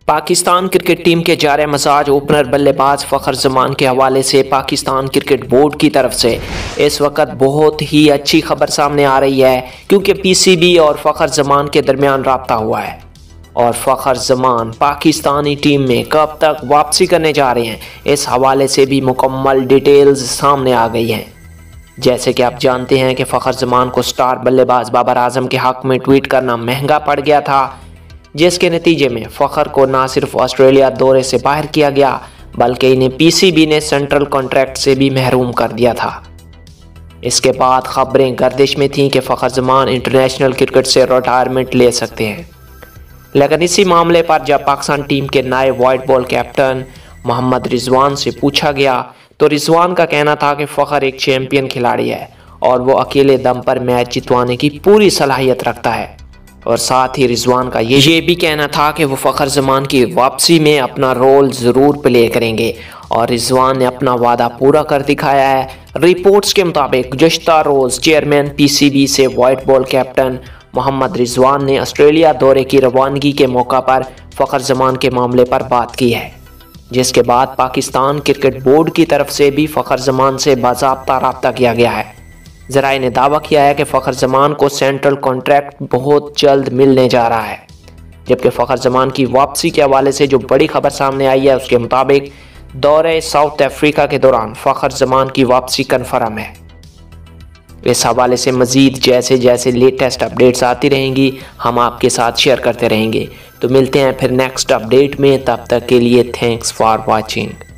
Pakistan cricket team के जारे Majaz opener बल्लेबाज फ़खर जमान के हवाले से पाकिस्तान क्रिकेट बोर्ड की तरफ से इस वक्त बहुत ही अच्छी खबर सामने आ रही है, क्योंकि पीसीबी और फ़खर जमान के दरमियान राब्ता हुआ है और फ़खर जमान पाकिस्तानी टीम में कब तक वापसी करने जा रहे हैं, इस हवाले से भी मुकम्मल डिटेल्स सामने आ गई हैं। जैसे कि आप जानते हैं कि फ़खर जमान को स्टार बल्लेबाज बाबर आजम के हक़ में ट्वीट करना महंगा पड़ गया था, जिसके नतीजे में फ़खर को ना सिर्फ ऑस्ट्रेलिया दौरे से बाहर किया गया बल्कि इन्हें पीसीबी ने सेंट्रल कॉन्ट्रैक्ट से भी महरूम कर दिया था। इसके बाद खबरें गर्दिश में थीं कि फ़खर जमान इंटरनेशनल क्रिकेट से रिटायरमेंट ले सकते हैं, लेकिन इसी मामले पर जब पाकिस्तान टीम के नए white ball captain Mohammad Rizwan से पूछा गया तो रिजवान का कहना था कि फ़खर एक चैंपियन खिलाड़ी है और वो अकेले दम पर मैच जितवाने की पूरी सलाहियत रखता है। और साथ ही रिजवान का ये भी कहना था कि वो फ़खर जमान की वापसी में अपना रोल ज़रूर प्ले करेंगे और रिजवान ने अपना वादा पूरा कर दिखाया है। रिपोर्ट्स के मुताबिक गुज़श्ता रोज़ चेयरमैन पीसीबी से white ball captain Mohammad Rizwan ने ऑस्ट्रेलिया दौरे की रवानगी के मौका पर फ़खर जमान के मामले पर बात की है, जिसके बाद पाकिस्तान क्रिकेट बोर्ड की तरफ से भी फ़खर जमान से बाज़ाब्ता रब्ता किया गया है। ज़राए ने दावा किया है कि फ़खर जमान को सेंट्रल कॉन्ट्रैक्ट बहुत जल्द मिलने जा रहा है, जबकि फ़खर जमान की वापसी के हवाले से जो बड़ी खबर सामने आई है उसके मुताबिक दौरे साउथ अफ्रीका के दौरान फ़खर जमान की वापसी कन्फर्म है। इस हवाले से मज़ीद जैसे जैसे लेटेस्ट अपडेट्स आती रहेंगी हम आपके साथ शेयर करते रहेंगे। तो मिलते हैं फिर नेक्स्ट अपडेट में, तब तक के लिए थैंक्स फॉर वॉचिंग।